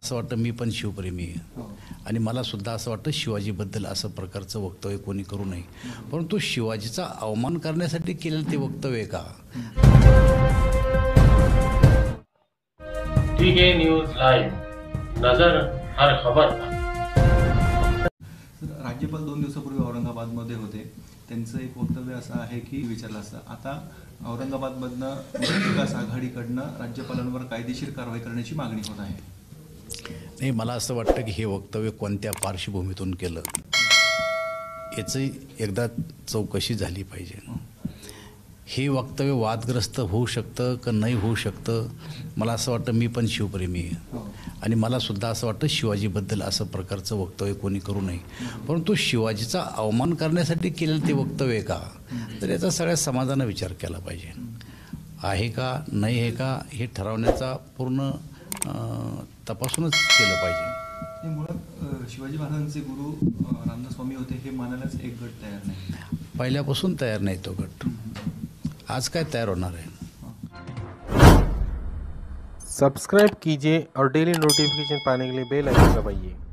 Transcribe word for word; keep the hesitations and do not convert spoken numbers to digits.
असं वाटतं मी पण शिवप्रेमी आहे आणि मला सुद्धा असं वाटतं शिवाजीबद्दल असं प्रकारचं वक्तव्य कोणी करू नये, परंतु शिवाजीचा अवमान करण्यासाठी केलेलं ते वक्तव्य का? टीके न्यूज लाइव नजर हर खबर पर। राज्यपाल दोन दिवसापूर्वी औरंगाबादमध्ये होते, त्यांचं एक वक्तव्य असं आहे की विचारलं असतं आता औरंगाबादमधनं महाविकास आघाडीकडनं राज्यपालांवर कायदेशीर कारवाई करण्याची मागणी होत आहे। नाही, मला असं वाटतं की हे वक्तव्य कोणत्या पार्श्वभूमीतून केलं याची एकदा चौकशी झाली पाहिजे। हे वक्तव्य वादग्रस्त होऊ शकतं का नाही होऊ शकतं, मला असं वाटतं मी पण शिवप्रेमी आहे आणि मला सुद्धा असं वाटतं शिवाजीबद्दल असं प्रकारचं वक्तव्य कोणी करू नये, परंतु शिवाजीचा अवमान करण्यासाठी केलेलं ते वक्तव्य का, तर याचा सगळ्या समाजानं विचार केला पाहिजे। आहे का नाही आहे का हे ठरवण्याचा पूर्ण तपासूनच केलं पाहिजे। मुळात शिवाजी महाराजांचे गुरु रामदास स्वामी होते हे मानायलाच एक गट तयार नाही, पहिल्यापासून तयार नाही तो गट, आज काय तयार होणार आहे। सब्सक्राइब कीजिए और डेली नोटिफिकेशन पाने के लिए बेल आइकन दबाइए।